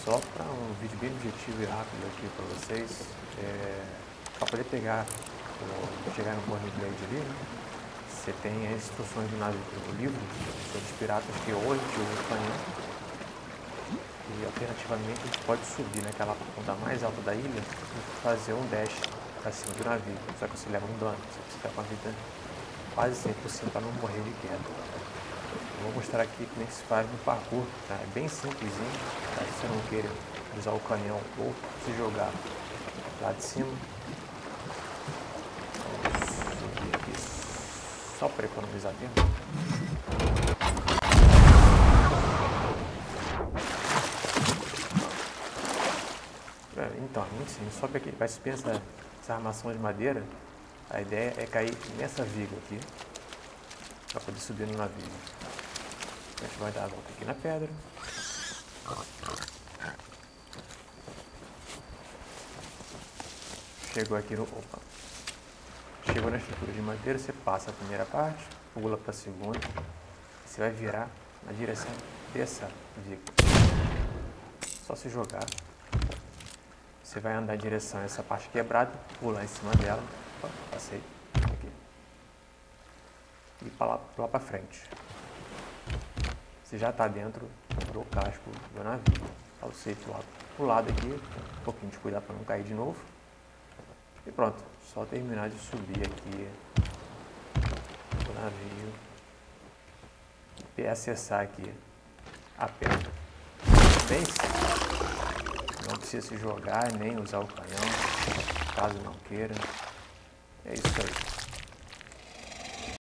Só para um vídeo bem objetivo e rápido aqui para vocês, para poder chegar no Bornblade ali, né? Você tem as instruções do livro sobre os piratas que hoje usam o canhão, e alternativamente a gente pode subir naquela ponta mais alta da ilha e fazer um dash para cima do navio, só que você leva um dano, você fica com a vida quase 100% para não morrer de queda. Eu vou mostrar aqui como é que se faz no parkour, tá? É bem simplesinho, tá? Se você não queira usar o canhão ou se jogar lá de cima. Vamos subir aqui só para economizar tempo. Então, é muito simples, sobe aqui, vai subir essa armação de madeira. A ideia é cair nessa viga aqui, para poder subir no navio. A gente vai dar a volta aqui na pedra. Chegou aqui no... Opa! Chegou na estrutura de madeira, você passa a primeira parte, pula para a segunda. Você vai virar na direção dessa viga. Só se jogar. Você vai andar em direção a essa parte quebrada, pular em cima dela. Opa, passei aqui. E para lá para frente. Você já está dentro do casco do navio. Só você pular para o lado aqui, um pouquinho de cuidado para não cair de novo. E pronto, só terminar de subir aqui o navio e acessar aqui a pedra. Bem simples. Não precisa se jogar nem usar o canhão, caso não queira. É isso aí.